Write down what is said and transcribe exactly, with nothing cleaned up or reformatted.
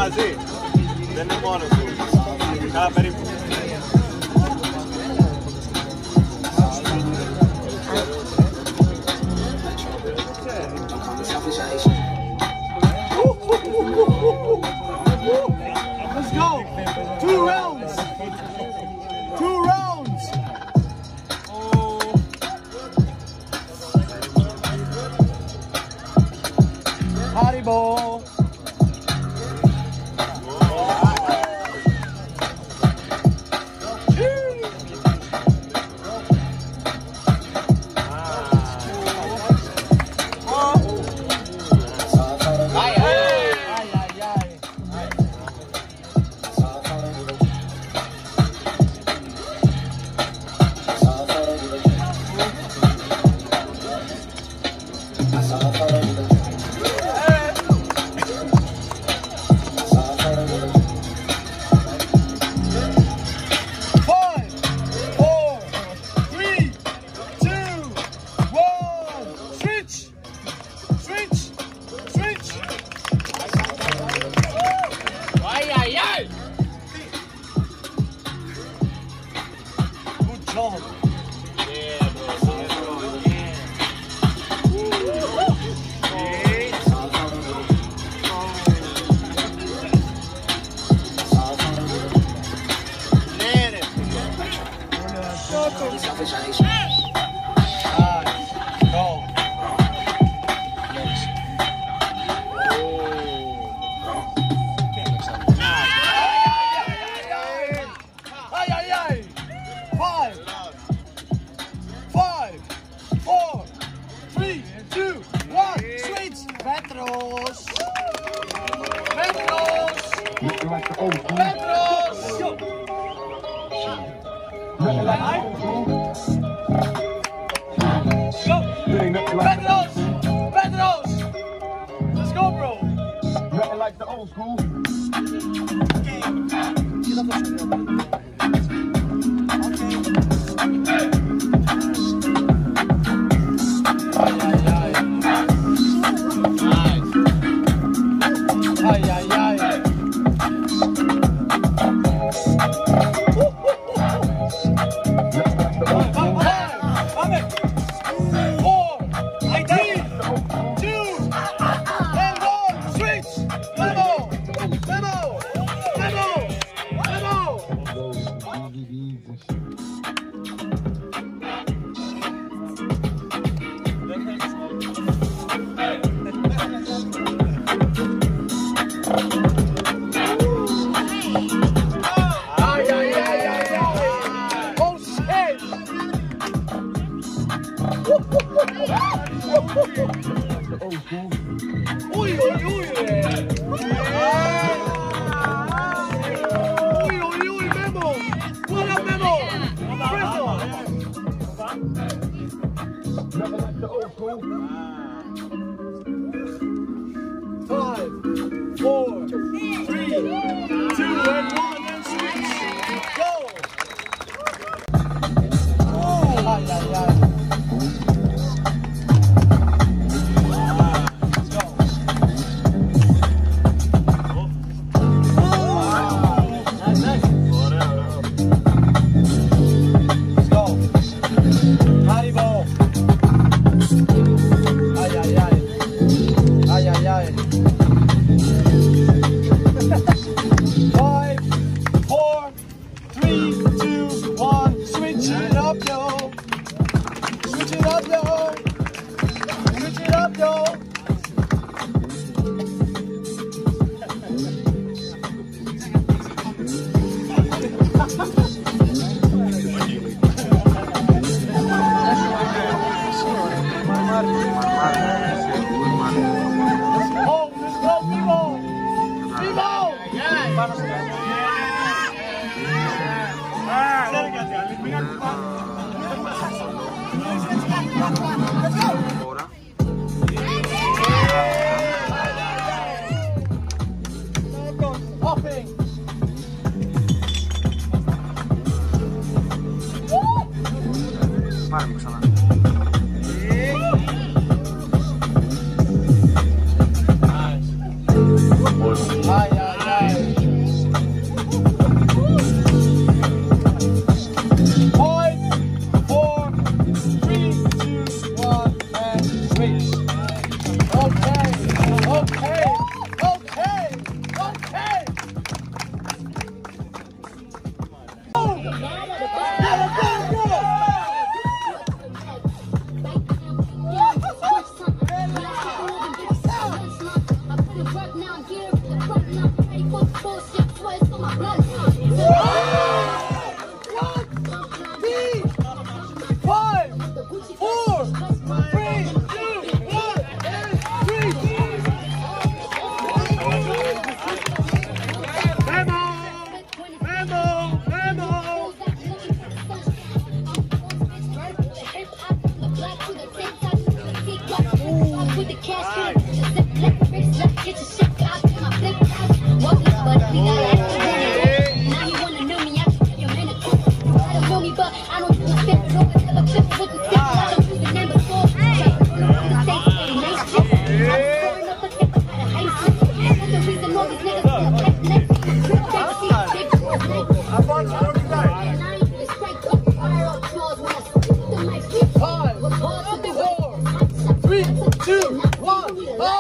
μαζί. Δεν είναι μόνος του. Κάνα περίπου. Let's go! Two rounds! Two rounds! Oh. Haribo! Woodjohn. Yeah, bro. Yeah, bro. Yeah. Petros! Petros! Petros! Petros! Petros! Let's go, bro! Nothing like the old school. Uy, uy, uy. Uy, uy, uy, Memo. What up, Memo? Five, four, three, two, and one, and switch. Go. Oh, ay, ay, ay. Five, four, three, two, one, switch it up, yo. Switch it up, yo. Switch it up, yo. Oh, let's go, Memo! Memo! Ora. with the cash, get a zip, let the rich let get your shit out of my flip house. Walk this, but we got an extra minute. Now you wanna know me, I can give you a minute. You gotta know me, but I don't do the spin it over, never flip it with the stick. I don't do the number four. I'm scoring up the tip, I got a high stick. That's the reason all these niggas wanna play next. Five, four, three, two, one.